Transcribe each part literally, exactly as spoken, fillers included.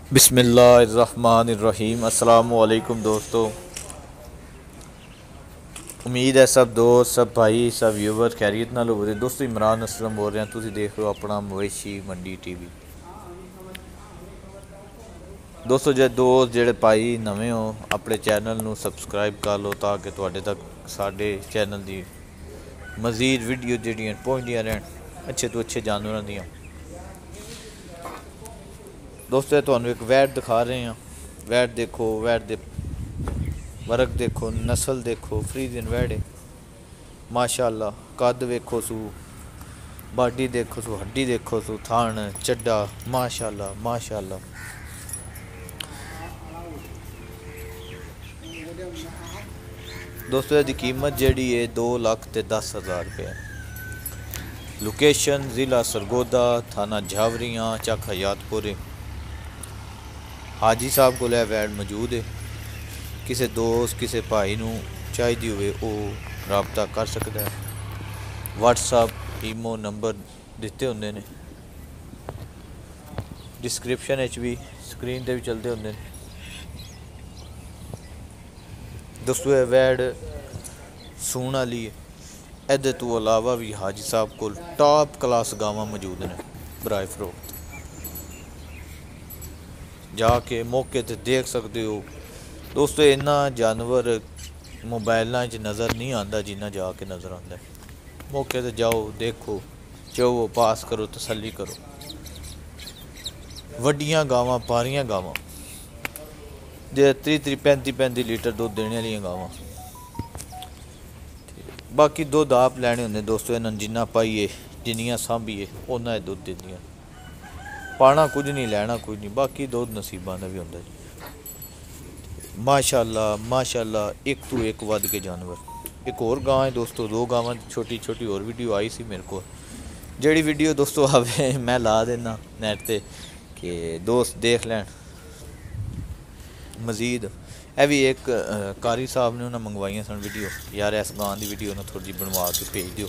बिस्मिल्लाहिर्रहमानिर्रहीम। अस्सलामुअलैकुम दोस्तों, उम्मीद है सब दोस्त, सब भाई, सब व्यूवर खैरियत नाल हो रहे। दोस्तों इमरान असलम बोल रहे हैं, तुसीं देख रहे हो अपना मवेशी मंडी टीवी। दोस्तों जे दोस्त जेड़े भाई नवे हो अपने चैनल नू सबसक्राइब कर लो ताकि तुहाडे तक साडे चैनल दी मज़ीद वीडियो जेहड़ियां पहुंचदियां रहन अच्छे तो अच्छे जानवरों दियां। दोस्तों तुहानू एक वैट दिखा रहे हैं। वैट देखो, वैट दे वर्क देखो, नस्ल देखो, फ्रीजियन वैट है माशाअल्लाह। कद वेखो सू, बाडी देखो सू, हड्डी देखो सू, थान चड्डा माशाअल्लाह माशाअल्लाह। दोस्तों इसकी कीमत जी है दो लख ते दस हज़ार रुपये। लोकेशन ज़िला सरगोदा, थाना झावरियाँ, चक हयातपुर। हाजी साहब को वैट मौजूद है। किसी दोस्त किसी भाई नू चाहिए हुए वो रबता कर सकता है। व्हाट्सअप ईमो नंबर दिते होंगे ने, डिस्क्रिप्शन भी स्क्रीन पर भी चलते होंगे। दोस्तों ये वैट सून वाली है। एदे तो अलावा भी हाजी साहब को टॉप क्लास गावां मौजूद ने बराए फरोख्त। जाके मौके ते देख सकते हो। दोस्तों इन्ना जानवर मोबाइलों च नज़र नहीं आता जिन्ना जाके नज़र आता है। मौके ते जाओ, देखो, चो पास करो, तसल्ली करो। वड्डियां गावां, पारियां गावां, जे त्री त्री पैंती पैंती लीटर दुध देने वाली गावां। बाकी दुध आप लैने होंगे दोस्तों, इन्होंने जिन्ना पाइए जिन्नियां सांभिए उन्ना दुध दिंदियां। पाना कुछ नहीं, लैना कुछ नहीं, बाकी दुध नसीबां दा भी होंदा जी। माशाअल्लाह माशाअल्लाह, एक तो एक वध के जानवर। एक और गां है दोस्तों, दो गावां छोटी छोटी और वीडियो आई सी मेरे को, जेड़ी वीडियो दोस्तों आवे मैं ला देना नेट ते कि दोस्त देख लैन। मजीद ए भी एक कारी साहब ने उन्हें मंगवाइया सन वीडियो, यार इस गां की वीडियो ना थोड़ी जी बनवा के भेज दियो,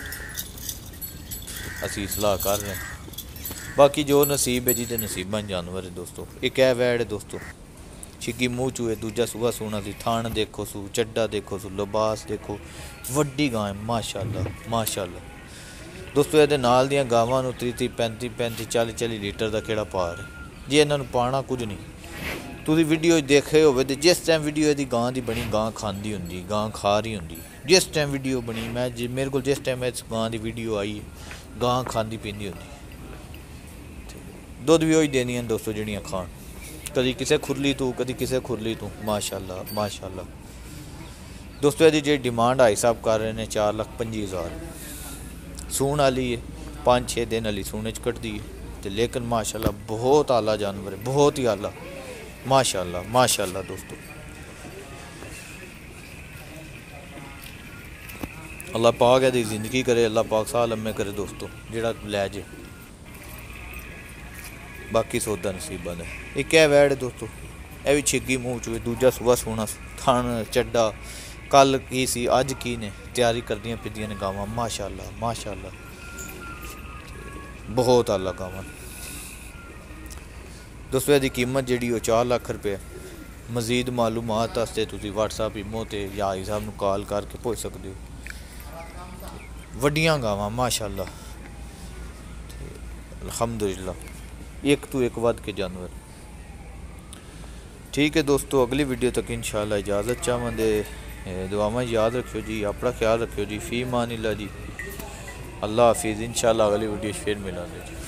असी सलाह कर रहे हैं। बाकी जो नसीब है जी ते नसीबां जानवर है दोस्तों। एक है वैड़ है दोस्तों, छिग्गी मूँह चूए, दूजा सूआ सूना सी, थान देखो सू, चड्डा देखो सू, लिबास देखो, वड्डी गां है माशाअल्लाह माशाअल्लाह। दोस्तों ये नाल दियां गावां नूं त्री त्री पैंती पैंती चाली चाली लीटर का केड़ा पार है जी। इन्हां नूं पाना कुछ नहीं। तुसीं वीडियो देखे होवे ते जिस टाइम वीडियो इहदी गां दी बनी, गां खांदी हुंदी, गां खा रही हुंदी। जिस टाइम वीडियो बनी, मैं जी मेरे को जिस टाइम इस गां दी वीडियो आई, गां खांदी पींदी हुंदी। दुध भी वही देनी है दोस्तों जिहड़ियां खान, कभी किसी खुरली तू, कभी किसी खुरली तू माशाअल्लाह माशाअल्लाह। दोस्तों यदि जी डिमांड हाई साहब कर रहे हैं चार लख पंजी हज़ार। सून वाली है, पाँच छे दिन वाली सूने च कटदी है तो, लेकिन माशाअल्लाह बहुत आला जानवर है, बहुत ही आला माशाअल्लाह माशाअल्लाह। दोस्तों अल्लाह पाक यदी जिंदगी करे, अल्लाह पाक साह लम्मे करे दोस्तों, जेड़ा लै जे। बाकी सौदा नसीबा है। एक है वैड़ दोस्तों, यह भी छिग्गी मूँह चूए, दूजा सुबह सोना, थान चड्डा, कल की सी अज की ने तैयारी करदियां फिरदियां ने गावां माशाअल्लाह माशाअल्लाह। बहुत आला गावां दोस्तों। यदी कीमत जी वो चार लख रुपये। मजीद मालूमात वास्ते तुसीं व्हाट्सअप ईमो ते या आई साहब नूं कॉल करके पुछ सकते हो। वड्डियां गावां माशाअल्लाह अल्हम्दुलिल्लाह, एक तो एक वध के जानवर। ठीक है दोस्तों, अगली वीडियो तक इंशाअल्लाह इजाज़त चाहते। दुआवां याद रखियो जी, अपना ख्याल रखियो जी। फी मानिल्लाह जी, अल्लाह हाफिज़। इंशाअल्लाह अगली वीडियो फिर मिलांगे जी।